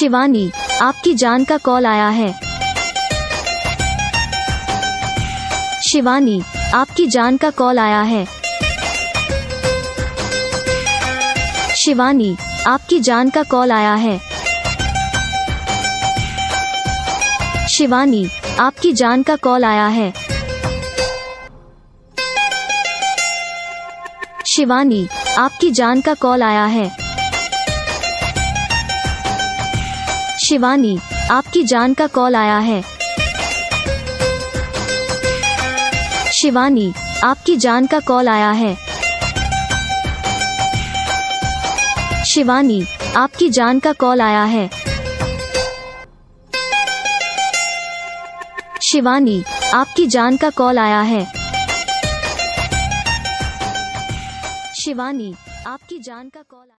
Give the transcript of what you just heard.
शिवानी, आपकी जान का कॉल आया है। शिवानी, आपकी जान का कॉल आया है। शिवानी, आपकी जान का कॉल आया है। शिवानी, आपकी जान का कॉल आया है। शिवानी, आपकी जान का कॉल आया है। शिवानी, आपकी जान का कॉल आया है। शिवानी, आपकी जान का कॉल आया है। शिवानी, आपकी जान का कॉल आया है। शिवानी, आपकी जान का कॉल आया है। शिवानी, आपकी जान का कॉल